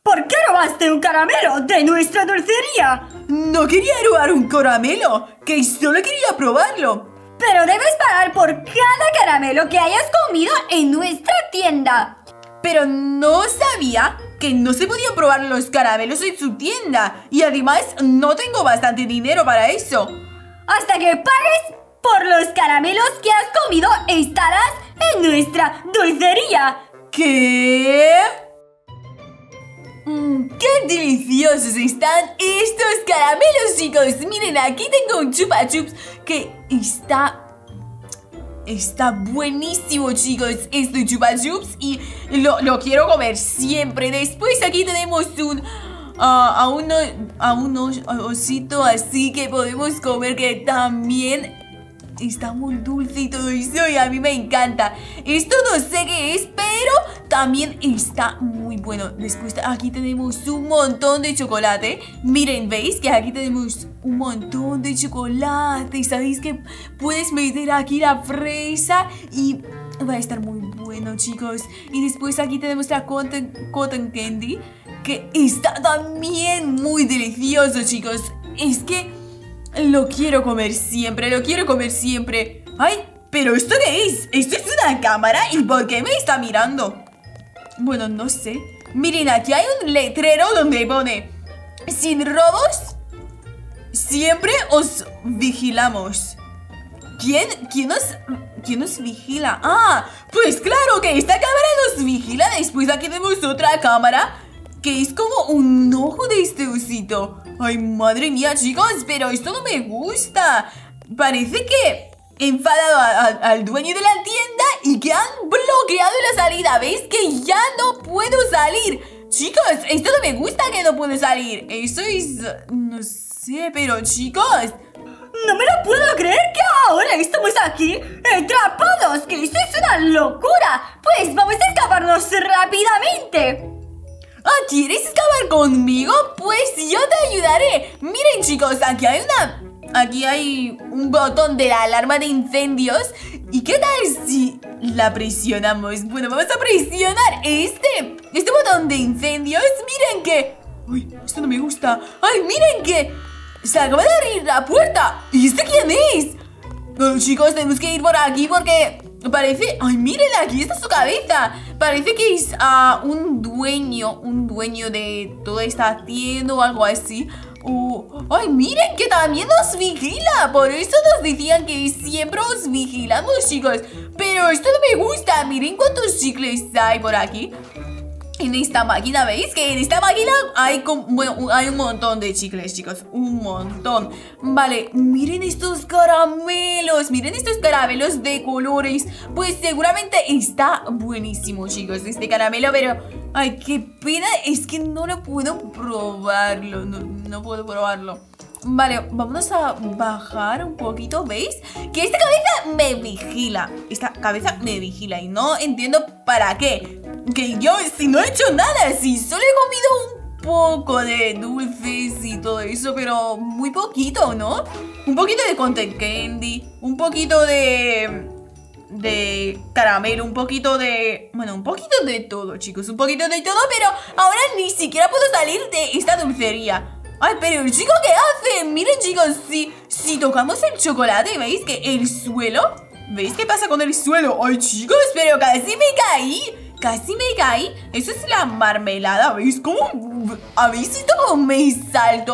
¿Por qué robaste un caramelo de nuestra dulcería? No quería robar un caramelo, que solo quería probarlo. Pero debes pagar por cada caramelo que hayas comido en nuestra tienda. Pero no sabía que no se podían probar los caramelos en su tienda. Y además no tengo bastante dinero para eso. Hasta que pagues por los caramelos que has comido, estarás en nuestra dulcería. ¿Qué? ¡Qué deliciosos están estos caramelos, chicos! Miren, aquí tengo un Chupa Chups que está buenísimo, chicos, este Chupa Chups, y lo quiero comer siempre. Después aquí tenemos a un osito así que podemos comer, que también está muy dulce y todo eso, y a mí me encanta. Esto no sé qué es, pero también está muy bueno. Después aquí tenemos un montón de chocolate. Miren, ¿veis que aquí tenemos un montón de chocolate? ¿Sabéis que puedes meter aquí la fresa y va a estar muy bueno, chicos? Y después aquí tenemos la cotton candy, que está también muy delicioso, chicos. Es que lo quiero comer siempre, lo quiero comer siempre. ¡Ay! ¿Pero esto qué es? ¿Esto es una cámara? ¿Y por qué me está mirando? Bueno, no sé. Miren, aquí hay un letrero donde pone: sin robos, siempre os vigilamos. ¿Quién nos vigila? Ah, pues claro que esta cámara nos vigila. Después aquí tenemos otra cámara que es como un ojo de este osito. Ay, madre mía, chicos, pero esto no me gusta. Parece que he enfadado al dueño de la tienda y que han bloqueado la salida. ¿Veis que ya no puedo salir? Chicos, esto no me gusta, que no puedo salir. Eso es... no sé, pero chicos... No me lo puedo creer que ahora estamos aquí atrapados, que esto es una locura. Pues vamos a escaparnos rápidamente. Ah, ¿quieres escapar conmigo? Pues yo te ayudaré. Miren, chicos, aquí hay un botón de la alarma de incendios. ¿Y qué tal si la presionamos? Bueno, vamos a presionar este botón de incendios. Miren que... ¡Uy! Esto no me gusta. ¡Ay, miren que se acaba de abrir la puerta! ¿Y este quién es? Bueno, chicos, tenemos que ir por aquí porque parece... ¡Ay, miren! Aquí está su cabeza. Parece que es un dueño de toda esta tienda o algo así. ¡Ay, miren que también nos vigila! Por eso nos decían que siempre os vigilamos, chicos. Pero esto no me gusta. Miren cuántos chicles hay por aquí. En esta máquina, ¿veis? Que en esta máquina hay un montón de chicles, chicos. Un montón. Vale, miren estos caramelos. Miren estos caramelos de colores. Pues seguramente está buenísimo, chicos, este caramelo, pero... ay, qué pena, es que no lo puedo probarlo. No puedo probarlo. Vale, vamos a bajar un poquito, ¿veis? Que esta cabeza me vigila. Esta cabeza me vigila y no entiendo para qué. Que yo, si no he hecho nada, si solo he comido un poco de dulces y todo eso, pero muy poquito, ¿no? Un poquito de cotton candy, un poquito de caramelo, un poquito de... bueno, un poquito de todo, chicos, un poquito de todo, pero ahora ni siquiera puedo salir de esta dulcería. Ay, pero el chico, ¿qué hace? Miren, chicos, si tocamos el chocolate, ¿veis que el suelo? ¿Veis qué pasa con el suelo? Ay, chicos, pero casi me caí. Casi me caí. Eso es la marmelada, ¿veis cómo? ¿Habéis visto cómo me salto?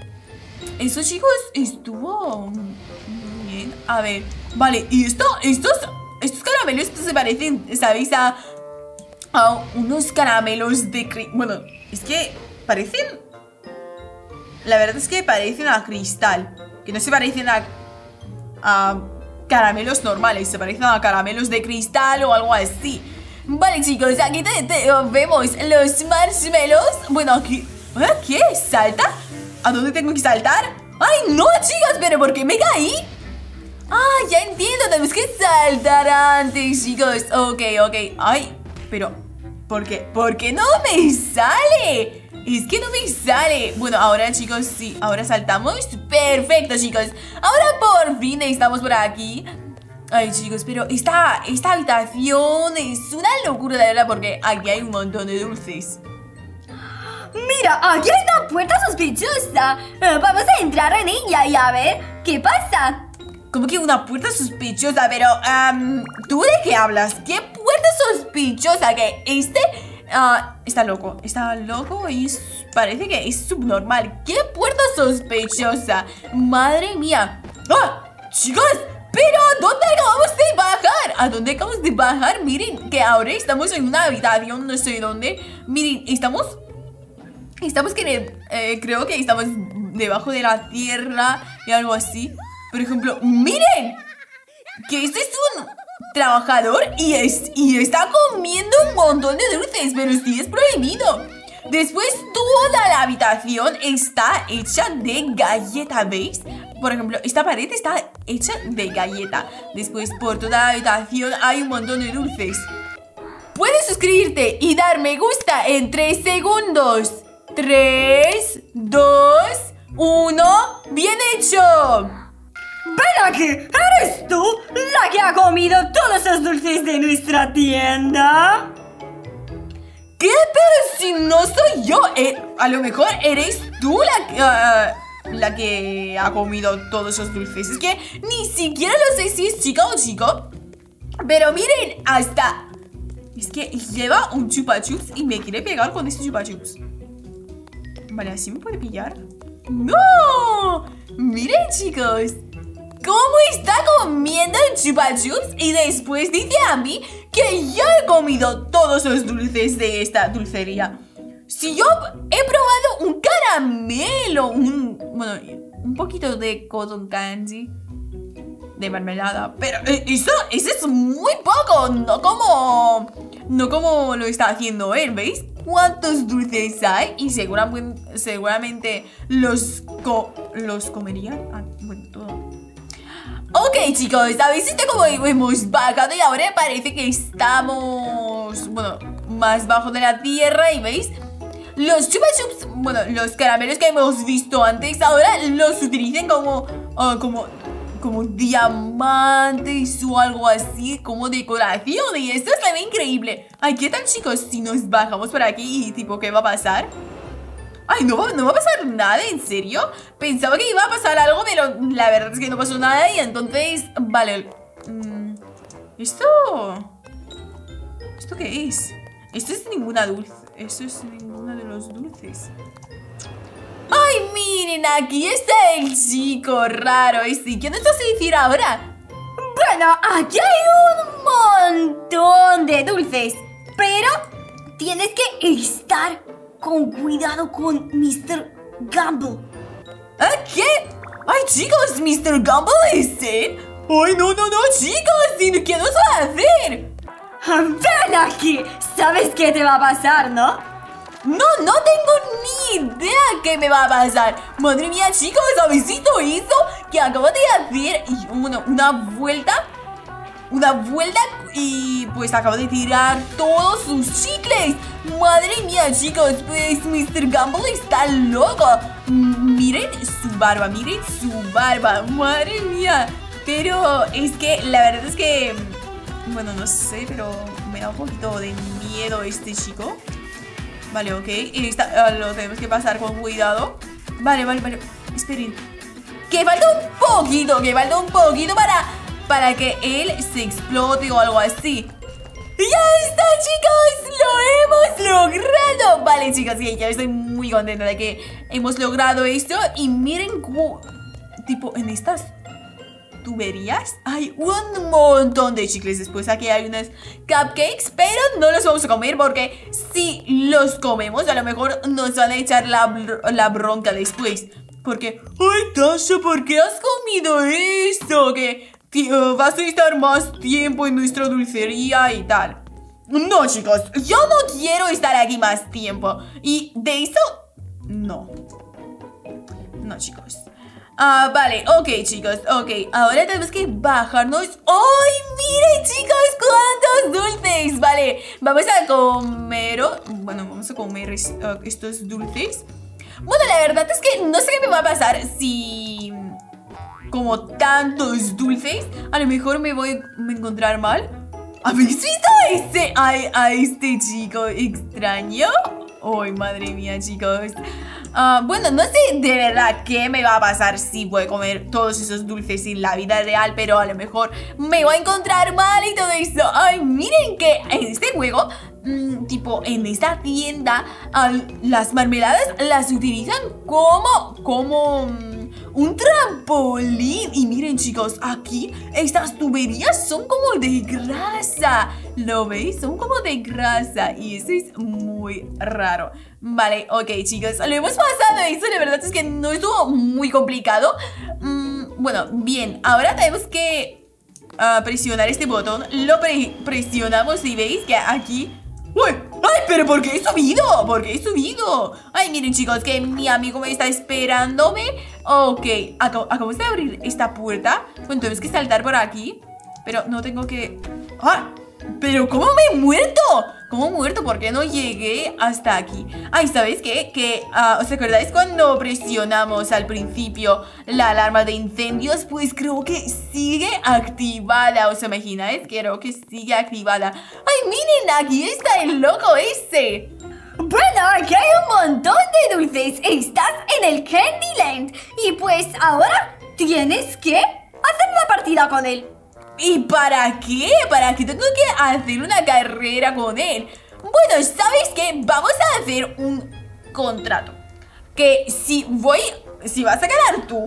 Eso, chicos, estuvo muy bien. A ver, vale, y estos caramelos se parecen, ¿sabéis? A unos caramelos de... bueno, es que parecen... la verdad es que parecen a cristal. Que no se parecen a caramelos normales. Se parecen a caramelos de cristal o algo así. Vale, chicos, aquí vemos los marshmallows. Bueno, aquí... ¿qué? ¿Salta? ¿A dónde tengo que saltar? ¡Ay, no, chicos! ¿Pero por qué me caí? Ah, ya entiendo, tenemos que saltar antes, chicos. Ok. Ay, pero... ¿por qué? ¿Por qué no me sale? Es que no me sale. Bueno, ahora, chicos, sí, ahora saltamos. Perfecto, chicos. Ahora por fin estamos por aquí. Ay, chicos, pero esta habitación es una locura, de verdad, porque aquí hay un montón de dulces. Mira, aquí hay una puerta sospechosa. Vamos a entrar en ella y a ver qué pasa. Como que una puerta sospechosa, pero... ¿tú de qué hablas? ¿Qué puerta sospechosa? Que está loco. Está loco y parece que es subnormal. ¿Qué puerta sospechosa? Madre mía. ¡Ah! ¡Chicos! ¿Pero a dónde acabamos de bajar? ¿A dónde acabamos de bajar? Miren, que ahora estamos en una habitación, no sé dónde. Miren, estamos creo que estamos debajo de la tierra y algo así. Por ejemplo, miren, que este es un trabajador y está comiendo un montón de dulces, pero sí es prohibido. Después toda la habitación está hecha de galleta, ¿veis? Por ejemplo, esta pared está hecha de galleta. Después por toda la habitación hay un montón de dulces. Puedes suscribirte y dar me gusta en 3 segundos. 3, 2, 1, ¡bien hecho! ¡Ven aquí! ¿Eres tú la que ha comido todos los dulces de nuestra tienda? ¿Qué? Pero si no soy yo. A lo mejor eres tú la que ha comido todos esos dulces. Es que ni siquiera lo sé si es chica o chico. Pero miren, es que lleva un chupa chups y me quiere pegar con este chupa chups. Vale, ¿así me puede pillar? ¡No! Miren, chicos, cómo está comiendo el chupa chups y después dice a mí que yo he comido todos los dulces de esta dulcería. Si yo he probado un caramelo, un poquito de cotton candy, de mermelada, pero eso es muy poco, no como lo está haciendo él, ¿veis? ¿Cuántos dulces hay? Y seguramente los comerían. Bueno, todo. Ok, chicos, ¿habéis visto cómo hemos bajado? Y ahora parece que estamos, más bajo de la tierra. ¿Y veis? Los chupa chups, los caramelos que hemos visto antes, ahora los utilizan como diamantes o algo así, como decoración. Y esto se ve increíble. Ay, ¿qué tal, chicos? Si nos bajamos por aquí y tipo, ¿qué va a pasar? Ay, no va a pasar nada, ¿en serio? Pensaba que iba a pasar algo, pero la verdad es que no pasó nada. Y entonces, vale. ¿Esto qué es? Esto es ninguna dulce. Esto es ninguno de los dulces. ¡Ay, miren! Aquí está el chico raro este. ¿Qué nos vas a decir ahora? Bueno, aquí hay un montón de dulces, pero tienes que estar con cuidado con Mr. Gumball. ¿Qué? ¡Ay, chicos! ¿Mr. Gumball es él? ¡Ay, no, chicos! ¿Qué nos va a hacer? ¡Ven aquí! ¿Sabes qué te va a pasar, no? No tengo ni idea qué me va a pasar. Madre mía, chicos, ¿habéis visto eso? Que acabo de hacer una vuelta y pues acabo de tirar todos sus chicles. Madre mía, chicos, pues Mr. Gumball está loco. Miren su barba, madre mía. Pero es que la verdad es que, no sé, pero me da un poquito de miedo este chico. Vale, ok, lo tenemos que pasar con cuidado. Vale, esperen. Que falta un poquito para que él se explote o algo así. ¡Ya está, chicos! ¡Lo hemos logrado! Vale, chicos, sí, ya estoy muy contenta de que hemos logrado esto. Y miren cómo, tipo, en estas tuberías hay un montón de chicles. Después aquí hay unos cupcakes, pero no los vamos a comer porque si los comemos a lo mejor nos van a echar la bronca después. Porque, ¡ay, Tasha! ¿Por qué has comido esto? Que vas a estar más tiempo en nuestra dulcería y tal. No, chicos, yo no quiero estar aquí más tiempo. Y de eso, no, chicos. Vale, ok, chicos, ok. Ahora tenemos que bajarnos. ¡Ay, miren, chicos! ¡Cuántos dulces! Vale, vamos a comer estos dulces. Bueno, la verdad es que no sé qué me va a pasar si como tantos dulces. A lo mejor me voy a encontrar mal. ¿Habéis visto a este chico extraño? Ay, madre mía, chicos. Bueno, no sé de verdad qué me va a pasar si voy a comer todos esos dulces en la vida real, pero a lo mejor me voy a encontrar mal y todo eso. Ay, miren que en este juego, tipo en esta tienda, las mermeladas las utilizan como un trampolín. Y miren, chicos, aquí estas tuberías son como de grasa. ¿Lo veis? Son como de grasa y eso es muy raro. Vale, ok, chicos, lo hemos pasado eso. La verdad es que no estuvo muy complicado. Bueno, bien, ahora tenemos que presionar este botón. Lo presionamos y veis que aquí... ¡Uy! ¡Ay, pero por qué he subido! ¿Por qué he subido? Ay, miren, chicos, que mi amigo me está esperándome. Ok, acabamos de abrir esta puerta. Bueno, tenemos que saltar por aquí. Pero no tengo que... ¡Ah! ¿Pero cómo me he muerto? ¿Cómo he muerto? ¿Por qué no llegué hasta aquí? Ay, ¿sabéis qué? ¿Os acordáis cuando presionamos al principio la alarma de incendios? Pues creo que sigue activada. ¿Os imagináis? Creo que sigue activada. ¡Ay, miren! Aquí está el loco ese. Bueno, aquí hay un montón de dulces. Estás en el Candyland. Y pues ahora tienes que hacer una partida con él. ¿Y para qué? ¿Para qué tengo que hacer una carrera con él? Bueno, ¿sabéis qué? Vamos a hacer un contrato. Que si vas a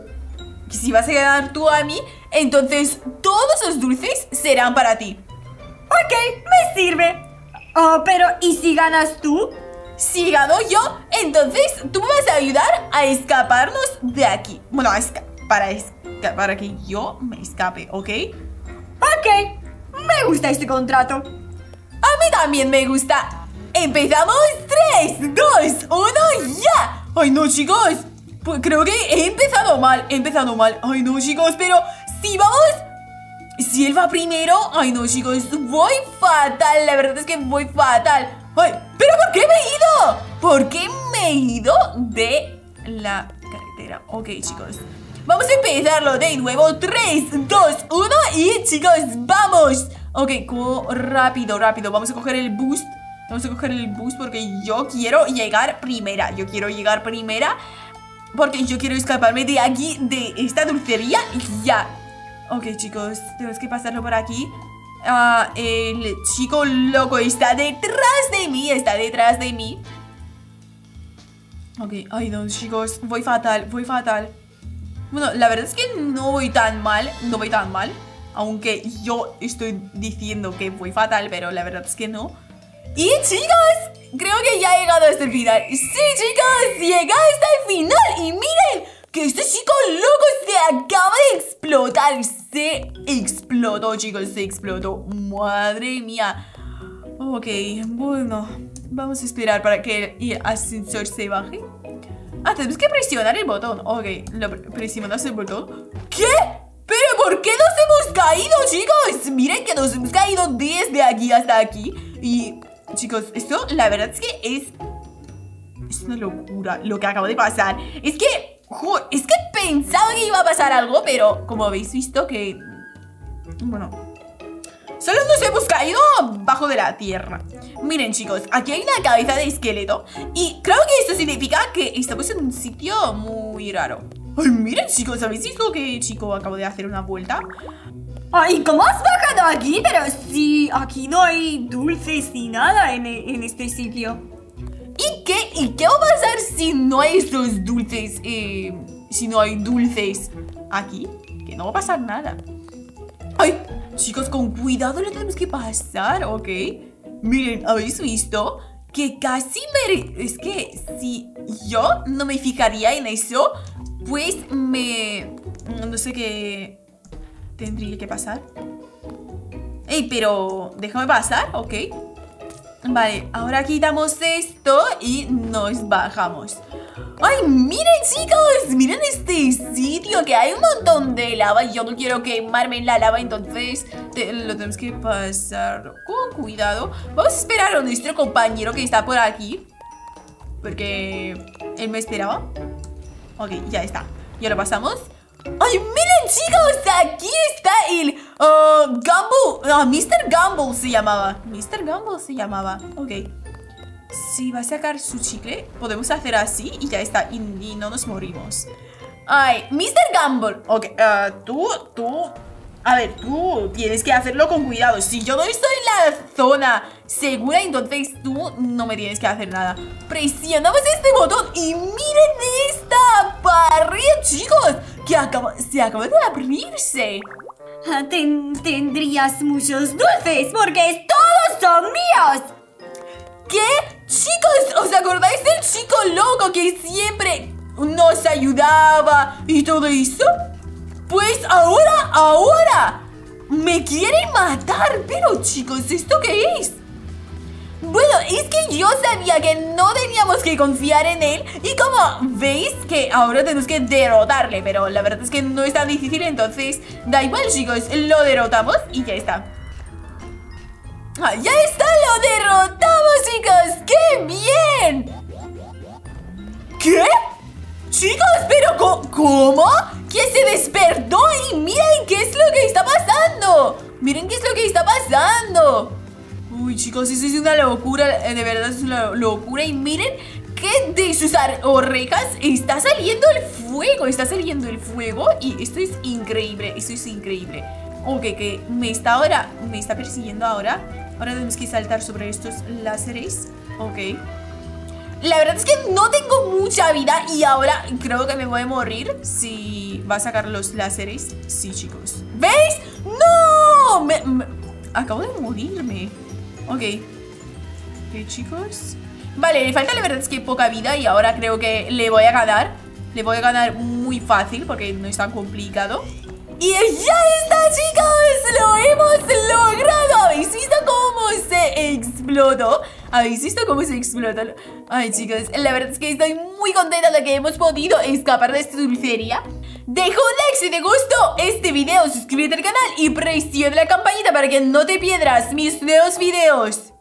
ganar tú a mí, entonces todos los dulces serán para ti. Ok, me sirve. Oh, pero ¿y si ganas tú? Si gano yo, entonces tú me vas a ayudar a escaparnos de aquí. Bueno, para que yo me escape, ¿ok? Ok, me gusta este contrato. A mí también me gusta. ¡Empezamos! 3, 2, 1, ¡ya! ¡Ay, no, chicos! Pues creo que he empezado mal. ¡Ay, no, chicos! Pero si vamos... Si él va primero... ¡Ay, no, chicos! Voy fatal. La verdad es que voy fatal. ¡Ay! ¿Pero por qué me he ido? ¿Por qué me he ido de la carretera? Ok, chicos. Vamos a empezarlo de nuevo. 3, 2, 1 y chicos, ¡vamos! Ok, rápido. Vamos a coger el boost. Porque yo quiero llegar primera. Porque yo quiero escaparme de aquí, de esta dulcería. Ya. Ok, chicos, tenemos que pasarlo por aquí. El chico loco está detrás de mí. Ok, ay no, chicos, voy fatal. Bueno, la verdad es que no voy tan mal. Aunque yo estoy diciendo que voy fatal, pero la verdad es que no. Y chicos, creo que ya he llegado hasta el final. Sí, chicos, llegué hasta el final. Y miren, que este chico loco se acaba de explotar. Se explotó, chicos, se explotó. Madre mía. Ok, bueno, vamos a esperar para que el ascensor se baje. Tenemos que presionar el botón. Ok, presionamos el botón. ¿Qué? ¿Pero por qué nos hemos caído, chicos? Miren que nos hemos caído desde aquí hasta aquí. Y, chicos, esto la verdad es que es una locura lo que acaba de pasar. Es que pensaba que iba a pasar algo, pero como habéis visto que... Bueno, solo nos hemos caído bajo de la tierra. Miren, chicos, aquí hay una cabeza de esqueleto. Y creo que esto significa que estamos en un sitio muy raro. Ay, miren, chicos, ¿habéis visto que chico acabo de hacer una vuelta? Ay, ¿cómo has bajado aquí? Pero si aquí no hay dulces ni nada en este sitio. ¿Y qué va a pasar si no hay estos dulces? Si no hay dulces aquí, que no va a pasar nada. ¡Ay! Chicos, con cuidado lo tenemos que pasar, ¿ok? Miren, ¿habéis visto? Que casi es que si yo no me fijaría en eso, pues no sé qué tendría que pasar. ¡Ey, pero déjame pasar! ¿Ok? Vale, ahora quitamos esto y nos bajamos. ¡Ay, miren, chicos! Miren este sitio, que hay un montón de lava. Yo no quiero quemarme en la lava, entonces lo tenemos que pasar con cuidado. Vamos a esperar a nuestro compañero que está por aquí, porque él me esperaba. Ok, ya está. Ya lo pasamos. ¡Ay, miren, chicos! Aquí está el Gumball. Mr. Gumball se llamaba. Ok. Si va a sacar su chicle, podemos hacer así y ya está. Y no nos morimos. Ay, Mr. Gumball. Ok, tú... A ver, tú tienes que hacerlo con cuidado. Si yo no estoy en la zona segura, entonces tú no me tienes que hacer nada. Presionamos este botón y miren esta pared, chicos, que se acaba de abrirse. Tendrías muchos dulces porque todos son míos. ¿Qué? Chicos, ¿os acordáis del chico loco que siempre nos ayudaba y todo eso? Pues ahora me quieren matar. Pero chicos, ¿esto qué es? Bueno, es que yo sabía que no teníamos que confiar en él. Y como veis que ahora tenemos que derrotarle. Pero la verdad es que no es tan difícil. Entonces da igual, chicos, lo derrotamos y ya está. ¡Ya está! ¡Lo derrotamos, chicos! ¡Qué bien! ¿Qué? Chicos, pero ¿cómo? Que se despertó y miren qué es lo que está pasando. Miren qué es lo que está pasando. Uy, chicos, eso es una locura. De verdad es una locura. Y miren que de sus orejas está saliendo el fuego. Está saliendo el fuego. Y esto es increíble. Esto es increíble. Ok, que me está persiguiendo ahora. Ahora tenemos que saltar sobre estos láseres. Ok. La verdad es que no tengo mucha vida y ahora creo que me voy a morir si va a sacar los láseres. Sí, chicos. ¿Veis? ¡No! Acabo de morirme. Ok. Ok, chicos. Vale, le falta la verdad es que poca vida y ahora creo que le voy a ganar. Le voy a ganar muy fácil porque no es tan complicado. ¡Y ya está, chicos! ¡Lo hemos logrado! ¿Habéis visto cómo se explotó? ¿Habéis visto cómo se explotó? Ay, chicos, la verdad es que estoy muy contenta de que hemos podido escapar de esta dulcería. Deja un like si te gustó este video, suscríbete al canal y presiona la campanita para que no te pierdas mis nuevos videos.